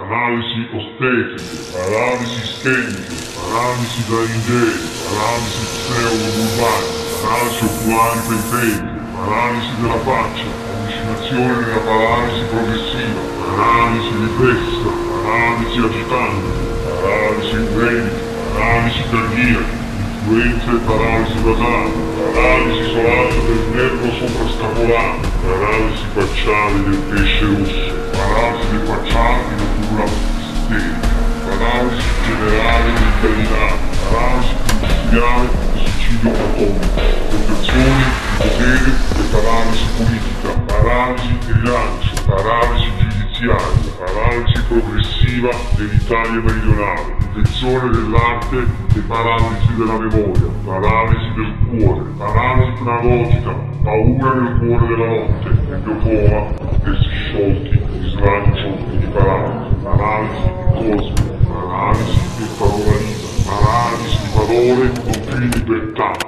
analisi ostetiche, analisi ischemiche, analisi laringee, analisi pneumobulbari, analisi oculari periferiche, analisi della faccia, avvicinazione nella paralisi progressiva, analisi riflessa, analisi agitante, analisi uremica, analisi cardiaca, influenza e paralisi basale, analisi isolata del nervo soprascapolare, analisi facciale del pesce rosso, analisi del facciale di natura isterica, analisi generale del cardinale, analisi industriale del suicidio atomico, protezione di potere e paralisi politica, paralisi e rilancio, paralisi giudiziaria, paralisi progressiva dell'Italia meridionale, infezione dell'arte e paralisi della memoria, paralisi del cuore, paralisi pneumologica, paura nel cuore della notte, endofoa, essi sciolti, di slancio e di paralisi, paralisi di cosmo, paralisi di parola libera, paralisi di parole con più libertà.